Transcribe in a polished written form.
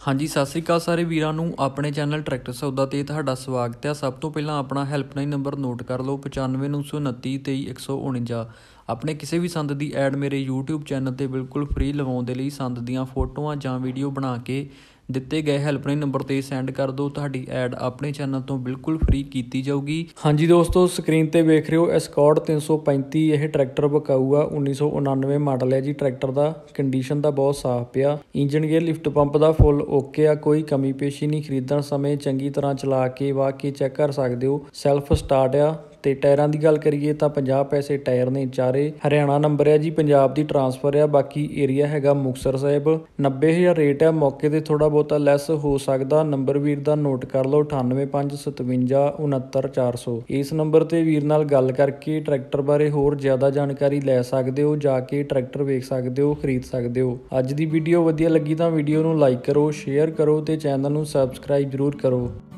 ਹਾਂਜੀ ਸਤਿ ਸ਼੍ਰੀ ਅਕਾਲ ਸਾਰੇ ਵੀਰਾਂ ਨੂੰ ਆਪਣੇ ਚੈਨਲ ਟਰੈਕਟਰ ਸੌਦਾ ਤੇ ਤੁਹਾਡਾ ਸਵਾਗਤ ਹੈ। ਸਭ ਤੋਂ ਪਹਿਲਾਂ ਆਪਣਾ ਹੈਲਪਲਾਈਨ ਨੰਬਰ ਨੋਟ ਕਰ ਲਓ 95 929 23 149। ਆਪਣੇ ਕਿਸੇ ਵੀ ਸੰਦ ਦੀ ਐਡ ਮੇਰੇ YouTube ਚੈਨਲ ਤੇ ਬਿਲਕੁਲ ਫ੍ਰੀ ਲਵਾਉਣ ਦੇ ਲਈ ਸੰਦ ਦੀਆਂ ਫੋਟੋਆਂ ਜਾਂ ਵੀਡੀਓ ਬਣਾ ਕੇ ਦਿੱਤੇ ਗਏ ਹੈਲਪਲਾਈਨ ਨੰਬਰ ਤੇ ਸੈਂਡ ਕਰ ਦਿਓ। ਤੁਹਾਡੀ ਐਡ ਆਪਣੇ ਚੈਨਲ ਤੋਂ ਬਿਲਕੁਲ ਫ੍ਰੀ ਕੀਤੀ ਜਾਊਗੀ। ਹਾਂਜੀ ਦੋਸਤੋ, ਸਕਰੀਨ ਤੇ ਵੇਖ ਰਹੇ ਹੋ ਐਸਕॉर्ड 335। ਇਹ ਟਰੈਕਟਰ ਵਿਕਾਊ ਆ, 1999 ਮਾਡਲ ਹੈ ਜੀ। ਟਰੈਕਟਰ ਦਾ ਕੰਡੀਸ਼ਨ ਦਾ ਬਹੁਤ ਸਾਫ਼ ਪਿਆ। ਇੰਜਨ ਗੇਅਰ ਲਿਫਟ ਪੰਪ ਦਾ ਫੁੱਲ ਓਕੇ ਆ, ਕੋਈ ਕਮੀ ਪੇਸ਼ੀ ਨਹੀਂ। ਖਰੀਦਣ ਸਮੇਂ ਚੰਗੀ ਤਰ੍ਹਾਂ ਚਲਾ ਕੇ ਵਾਹ ਕੇ ਚੈੱਕ ਕਰ ਸਕਦੇ ਹੋ। ਸੈਲਫ ਸਟਾਰਟ ਆ। ਤੇ ਟਾਇਰਾਂ ਦੀ ਗੱਲ ਕਰੀਏ ਤਾਂ 50 ਪੈਸੇ ਟਾਇਰ ਨੇ ਚਾਰੇ। ਹਰਿਆਣਾ ਨੰਬਰ ਹੈ ਜੀ, ਪੰਜਾਬ ਦੀ ਟਰਾਂਸਫਰ ਆ। ਬਾਕੀ ਏਰੀਆ ਹੈਗਾ ਮੁਕਤਸਰ ਸਾਹਿਬ। 90,000 ਰੇਟ ਆ, ਮੌਕੇ ਤੇ ਥੋੜਾ ਬਹੁਤਾ ਲੈਸ ਹੋ ਸਕਦਾ। ਨੰਬਰ ਵੀਰ ਦਾ ਨੋਟ ਕਰ ਲਓ 9855 69400। ਇਸ ਨੰਬਰ ਤੇ ਵੀਰ ਨਾਲ ਗੱਲ ਕਰਕੇ ਟਰੈਕਟਰ ਬਾਰੇ ਹੋਰ ਜ਼ਿਆਦਾ ਜਾਣਕਾਰੀ ਲੈ ਸਕਦੇ ਹੋ। ਜਾ ਕੇ ਟਰੈਕਟਰ ਵੇਖ ਸਕਦੇ ਹੋ, ਖਰੀਦ ਸਕਦੇ ਹੋ। ਅੱਜ ਦੀ ਵੀਡੀਓ ਵਧੀਆ ਲੱਗੀ ਤਾਂ ਵੀਡੀਓ ਨੂੰ ਲਾਈਕ ਕਰੋ, ਸ਼ੇਅਰ ਕਰੋ ਤੇ ਚੈਨਲ ਨੂੰ ਸਬਸਕ੍ਰਾਈਬ ਜ਼ਰੂਰ ਕਰੋ।